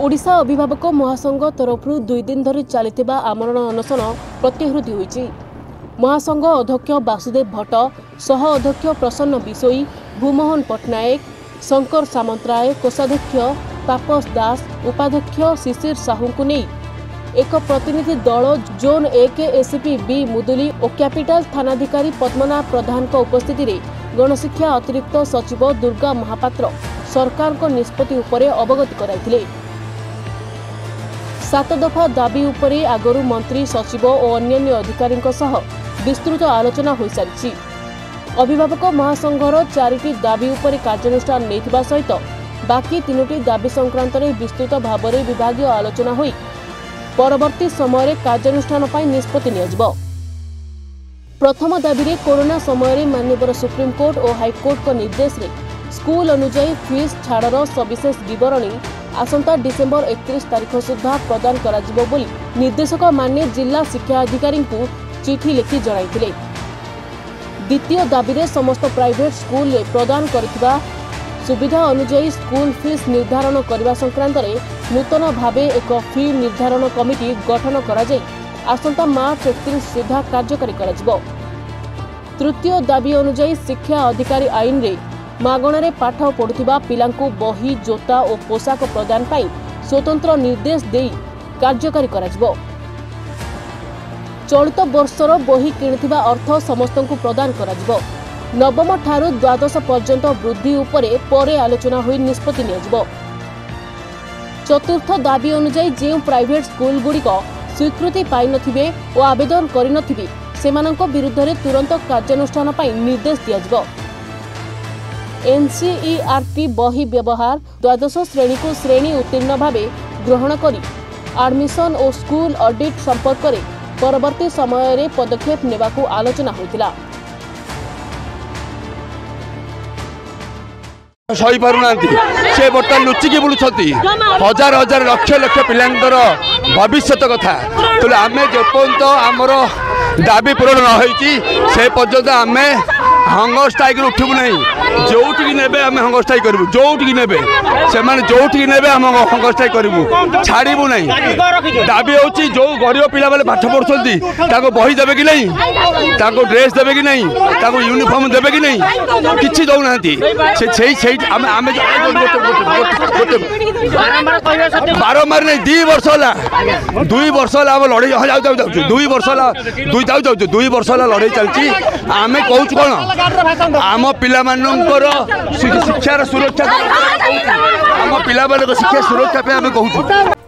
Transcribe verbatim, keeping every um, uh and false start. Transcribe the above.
ओडिशा अभिभावक महासंघ तरफ दुई दिन धरी चलता आमरण अनशन प्रत्याहृत होईछि। महासंघ अध्यक्ष वासुदेव भट्ट, सह अध्यक्ष प्रसन्न बिशोई, भूमोहन पट्टनायक, शंकर सामंतराय, कोषाध्यक्ष तापस दास, उपाध्यक्ष शिशिर साहू को नहीं एक प्रतिनिधि दल जोन एक एसपी बी मुदुली और कैपिटाल थानाधिकारी पद्मनाभ प्रधान उपस्थिति रे गणशिक्षा अतिरिक्त सचिव दुर्गा महापात्र सरकार को निष्पत्ति उपरे अवगत कराइथिले। सात दफा दाबी उपरे आगरू मंत्री सचिव और अन्य अधिकारी सह विस्तृत आलोचना हो सारी। अभिभावक महासंघर चारिटी दाबी उपरे कार्यानुष्ठान नेथिबा सहित बाकी तीनोटी दाबी संक्रांत में विस्तृत भाव में विभागीय आलोचना होई परवर्ती समय कार्यानुष्ठान पर निष्पत्ति नियाजिबो। प्रथम दाबी रे कोरोना समय माननीय सुप्रीमकोर्ट और हाईकोर्ट को निर्देश रे स्कूल अनुଯାयी फीस छाड़र सविशेष विवरणी आसंता डिसेम्बर एकतीस तारीख सुधा प्रदान कराजिबो बोली निर्देशक माने जिला शिक्षा अधिकारी को चिठी लिखि जणाइथिले। द्वितीय दाबी रे समस्त प्राइवेट स्कूल रे प्रदान करथिबा सुविधा अनुଯାयी स्कूल फीस निर्धारण करने संक्रांत में नूतन भावे एक फी निर्धारण कमिटी गठन करा जाय आसंता मार्च एकतीस सुधा कार्यकारी कराजिबो। तृतीय दाबी अनुଯାयी शिक्षा अधिकारी आईन रे मागणारे पाठ पढ़ुथिबा पिलांकु बही जोता और पोशाक प्रदान पाई स्वतंत्र निर्देश देई कार्यकारी कराजिबो। चलित वर्षर बही किणुथिबा अर्थ समस्तंकु प्रदान कराजिबो। नवम ठारू द्वादश पर्यंत वृद्धि उपरे परे आलोचना होई निष्पत्ति नियाजिबो। चतुर्थ दाबी अनुଯାयी जो प्राइवेट स्कूल गुड़िक स्वीकृति पाई नथिबे और आवेदन करि नथिबे सेमानंको विरुद्ध रे तुरंत कार्यानुष्ठान पाई निर्देश दियाजिबो। एनसीईआरटी बही व्यवहार द्वादश श्रेणी को श्रेणी उत्तीर्ण भावे ग्रहण करी एडमिशन और स्कूल ऑडिट संपर्क में परवर्ती समय रे पदक्षेप नेबाकू आलोचना होइतिला। सही पारुना से बर्तमान लुचिकी बुलूंगी हजार हजार लक्ष लक्ष पिलांकर भविष्य कथा तो आम जेपर्यंत आमर दाबी पूरण न होती से पर्यंत आम हंगर स्ट्राइक उठबू नहीं। जोटिकी नेबे आम हंगर स्ट्राइक करूँ जोटिकी नेबे से जोटिकी नेबे आम हंगर स्ट्राइक करूँ छाड़बू नहीं। दाबी हूँ जो गरीब पिला बेले पाठ पढ़ुंट बही देवे कि नहीं ड्रेस देवे कि नहीं यूनिफॉर्म देवे कि नहीं किसी दौना बारंबार नहीं दुई वर्ष है दुई वर्ष है लड़े जाऊ दुई वर्ष दुई जाऊ जाऊ दुई वर्ष है लड़े चलती आम कहूँ कौन आम पिलामानंकर शिक्षार सुरक्षा आम पिला शिक्षा सुरक्षा पे आम कहूँ।